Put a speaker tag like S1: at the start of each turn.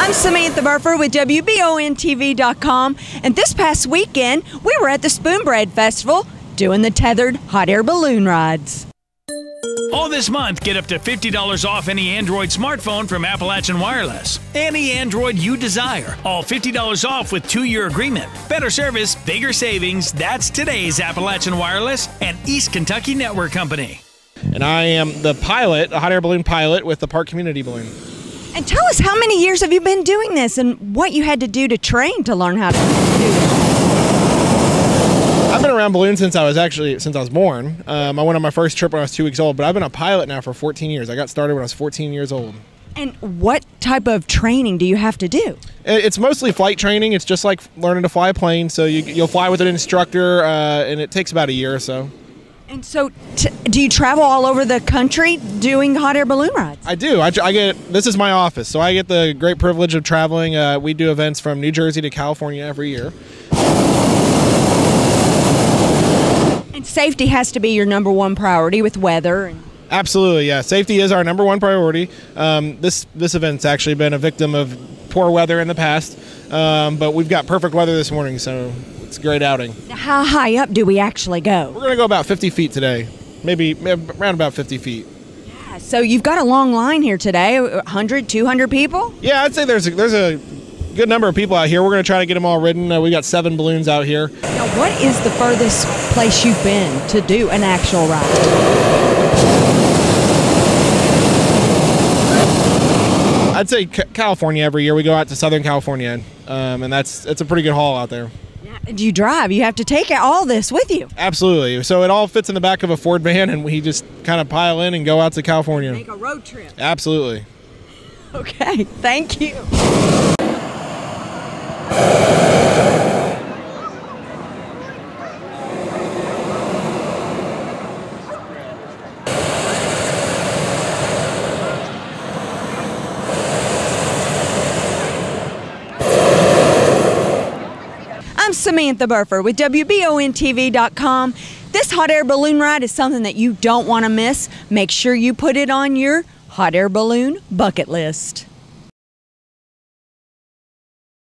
S1: I'm Samantha Burford with WBONTV.com, and this past weekend we were at the Spoonbread Festival doing the tethered hot air balloon rides.
S2: All this month, get up to $50 off any Android smartphone from Appalachian Wireless. Any Android you desire. All $50 off with 2-year agreement. Better service, bigger savings. That's today's Appalachian Wireless and East Kentucky Network Company.
S3: And I am the pilot, a hot air balloon pilot with the Park Community Balloon.
S1: And tell us, how many years have you been doing this and what you had to do to train to learn how to do this?
S3: I've been around balloons since I was born. I went on my first trip when I was 2 weeks old, but I've been a pilot now for 14 years. I got started when I was 14 years old.
S1: And what type of training do you have to do?
S3: It's mostly flight training. It's just like learning to fly a plane. So you'll fly with an instructor, and it takes about a year or so.
S1: And so, do you travel all over the country doing hot air balloon rides?
S3: I do. This is my office, so I get the great privilege of traveling. We do events from New Jersey to California every year.
S1: And safety has to be your #1 priority with weather.
S3: Absolutely, yeah. Safety is our #1 priority. This event's actually been a victim of poor weather in the past, but we've got perfect weather this morning, so it's a great outing.
S1: Now, how high up do we actually go?
S3: We're going to go about 50 feet today, maybe around about 50 feet.
S1: Yeah, so you've got a long line here today, 100, 200 people?
S3: Yeah, I'd say there's a good number of people out here. We're going to try to get them all ridden. We got 7 balloons out here.
S1: Now, what is the furthest place you've been to do an actual ride?
S3: I'd say California every year. We go out to Southern California, and it's a pretty good haul out there.
S1: Do you drive? You have to take all this with you.
S3: Absolutely. So it all fits in the back of a Ford van, and we just kind of pile in and go out to California.
S1: Make a road trip.
S3: Absolutely.
S1: Okay, thank you. I'm Samantha Burford with WBONTV.com. This hot air balloon ride is something that you don't want to miss. Make sure you put it on your hot air balloon bucket list.